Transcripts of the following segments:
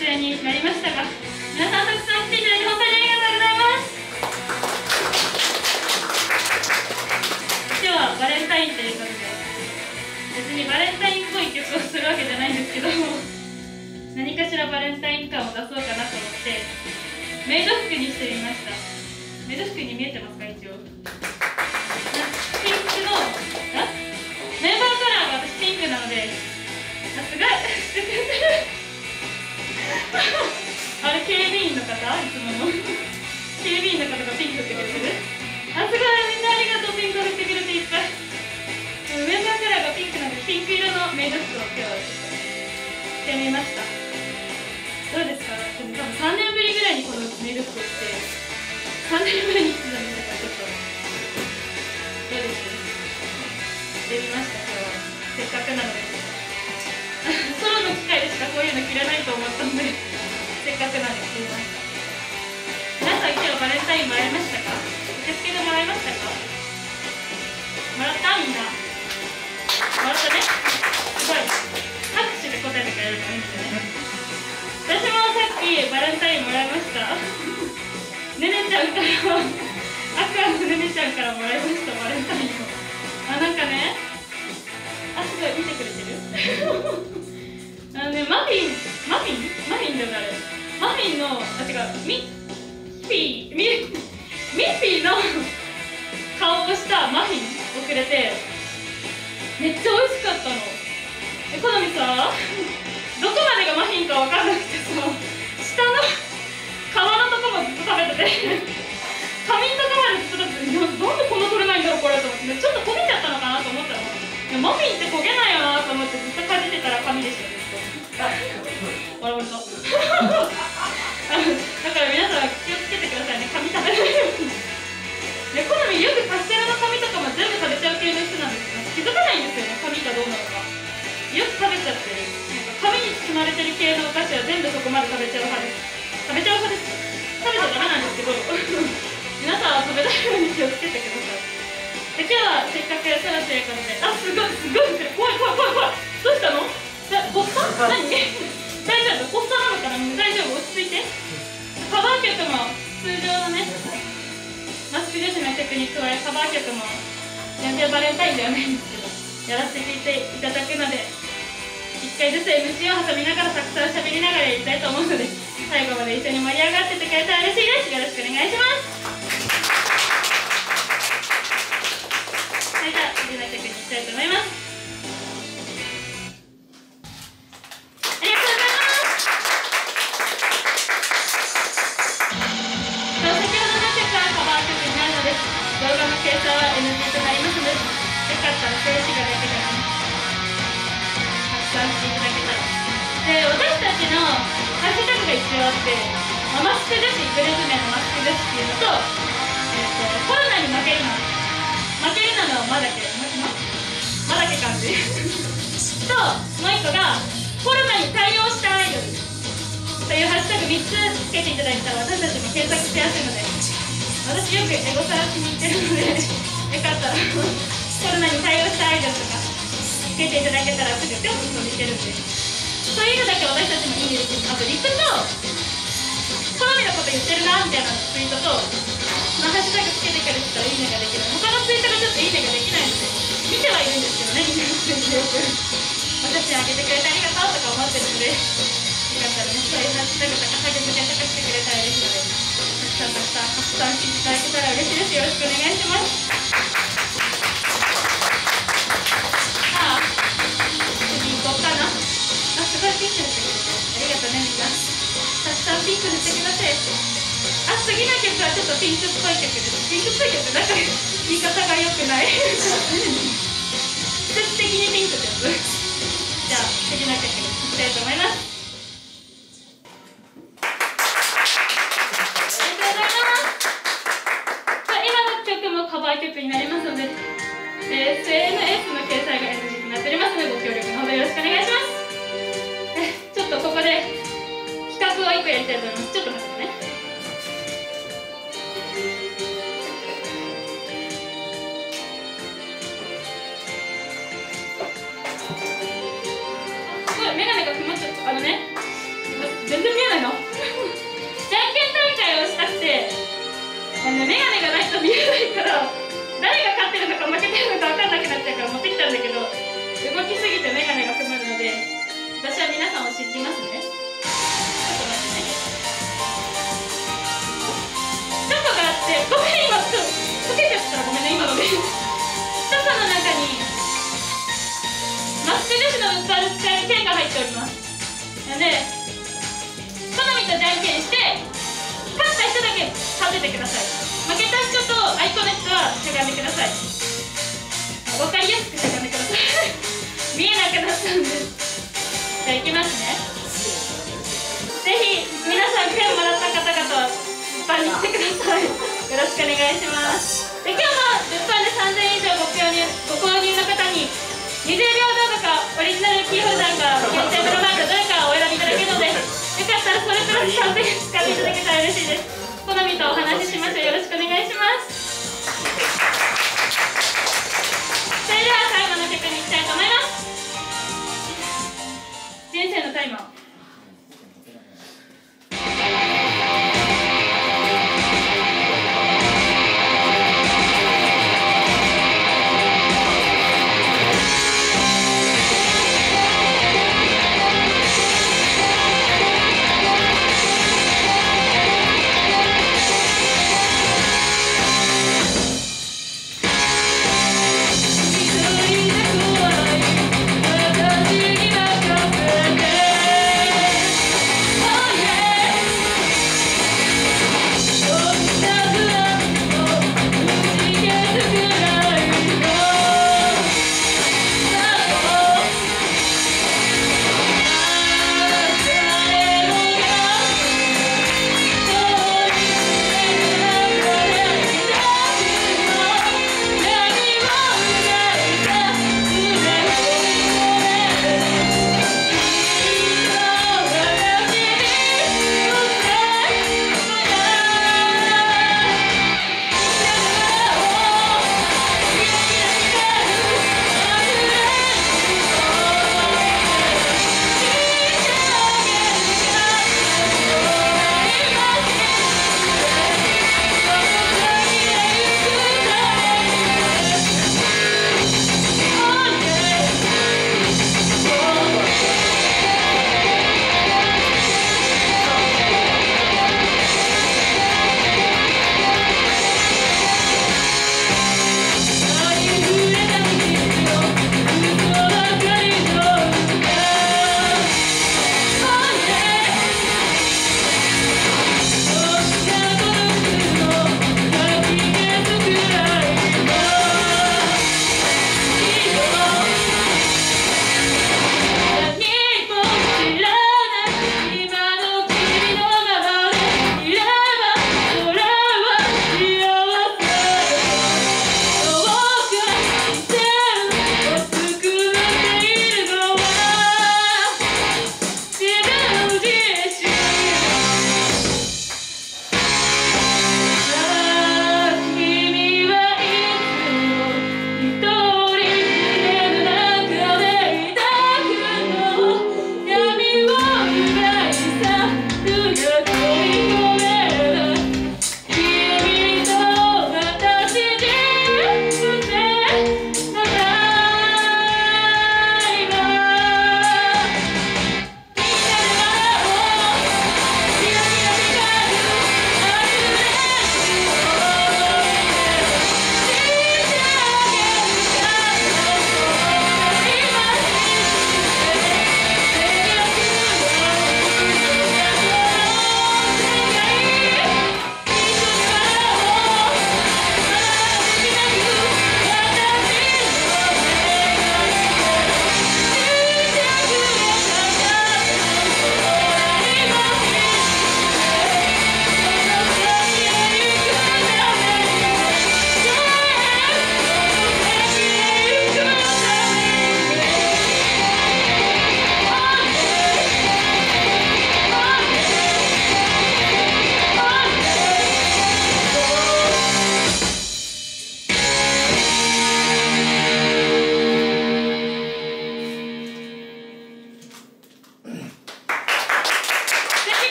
出演になりましたが、皆さんたくさん来ていただいて本当にありがとうございます。今日はバレンタインということで、別にバレンタインっぽい曲をするわけじゃないんですけど、何かしらバレンタイン感を出そうかなと思ってメイド服にしてみました。メイド服に見えてますか？一応ピンクのメンバーカラーが私ピンクなので、さすがしてくれてるあれ警備員の方、いつもの警備員の方がピンクってくれてる。さすがみんなありがとう、ピンクを振ってくれていっぱい。メンバーカラーがピンクなので、ピンク色のメイド服を今日はちょっとしてみました。どうですか？多分3年ぶりぐらいにこのメイド服を着て、3年ぶりに着てたんですが、ちょっとどうですしてみました。今日はせっかくなのでソロの機会でしかこういうの着れないと思ったので、せっかくなので着てみました。皆さん今日バレンタインもらいましたか？受付でもらいましたか？もらった？みんなもらったね。すごい拍手で答えてくれるのがいいんですよね。私もさっきバレンタインもらいましたねねちゃんからアクアのねねちゃんからもらいました、バレンタインを。なんかね、すごい見てくれてるね、マフィンだよね、あれ。マフィンの、違う、ミッフィーの顔をしたマフィンをくれて、めっちゃ美味しかったの。好みさ、どこまでがマフィンか分かんなくてさ、下の皮のとこもずっと食べてて髪のとこまでずっと食べてて、なんでこんな取れないんだろうこれと思って、ちょっと焦げちゃったのかなと思ったの。マフィンって焦げないよなと思ってずっとかじってたら髪でしたよ、ずっと。笑われただから皆さん気をつけてくださいね、髪食べないように。好みよくカステラの髪とかも全部食べちゃう系の人なんですけど、気づかないんですよね、髪がどうなのか。よく食べちゃってる。紙に包まれてる系のお菓子は全部そこまで食べちゃう派です。食べちゃダメなんですけど皆さんは食べないように気をつけてください。で、今日はせっかくソロということで、すごい怖いどうしたの？発作？何？大丈夫？発作なのかな？大丈夫？落ち着いて。カバー曲も通常のねマスク女子の曲に加え、カバー曲も全然バレンタインではないんですけどやらせていただくので、1回ずつ MC を挟みながらたくさん喋りながらやりたいと思うので、最後まで一緒に盛り上がっててくれたら嬉しいです。よろしくお願いします。それでは次の曲にいきたいと思います。ありがとうございます。先ほどの曲はカバー曲になるので、動画の掲載は NG となりますので、よかったら静止画だけでもしていただけたら。で、私たちのハッシュタグが一応あって、マスク女子、グループ名のマスク女子っていうのと、コロナに負けるなのまだけ感じと、もう一個がコロナに対応したアイドルというハッシュタグ3つつけていただいたら私たちも検索しやすいので、私よくエゴサーチに行ってるのでよかったらコロナに対応したアイドルとかつけていただけたらすぐぴょんと飛びけるんで、そういうのだけ私たちもいいですし、あとリップと好みのこと言ってるなみたいなツイートと、ハッシュタグつけてくれてたらいいねができる。他のツイートがちょっといいねができないので見てはいるんですけどね、みんなのツイートよく私にあげてくれてありがとうとか思ってるので、よかったらね、そういうハッシュタグとかタグ付けとかしてくれたら嬉しいので、たくさんしていただけたら嬉しいです。よろしくお願いします。次行こうかな。すごいピンク塗ってくれてありがとうね、みんな。たくさんピンク塗ってください。次の曲はちょっとピンクっぽい曲です。ピンクっぽい曲、なんか言い方が良くない季節的にピンクってやつ。じゃあ次の曲に行きたいと思います。ありがとうございます。今の曲もカバー曲になりますので、SNS の掲載が NG になっておりますので、ご協力のほどよろしくお願いします。ちょっとここで企画を1個やりたいと思います。ちょっと待ってね。すごいメガネが曇っちゃった。全然見ね、メガネがないと見えないから、誰が勝ってるのか負けてるのか分かんなくなっちゃうから持ってきたんだけど、動きすぎてメガネが曇るので、私は皆さんを信じますね。ちょっと待ってね。チョコがあって、ごめん、今ちょっと溶けちゃったらごめんね、今ので。チョコの中にマスク女子の使える剣が入っております。なので、好みとじゃんけんして、勝った人だけ立ててください。負けた人とあいこの人はしゃがんでください。分かりやすくしゃがんでください。見えなくなったんです。じゃあいきますね。ぜひ皆さん剣もらった方々は物販に来てください。よろしくお願いします。で、今日も物販で3000円以上ご購入の方に20秒動画かオリジナルキーホルダーか限定ブロマークどれかをお選びいただけるので、よかったらそれプラス3000円使っていただけたら嬉しいです。好みとお話ししましょう。よろしくお願いします。それでは最後の曲に行きたいと思います。人生のタイマー。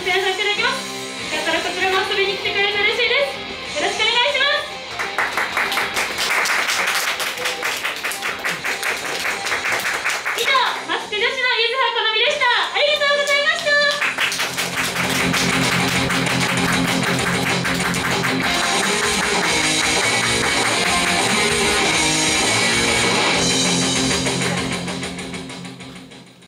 出演させていただきます。よかったらこちらも遊びに来てくれたら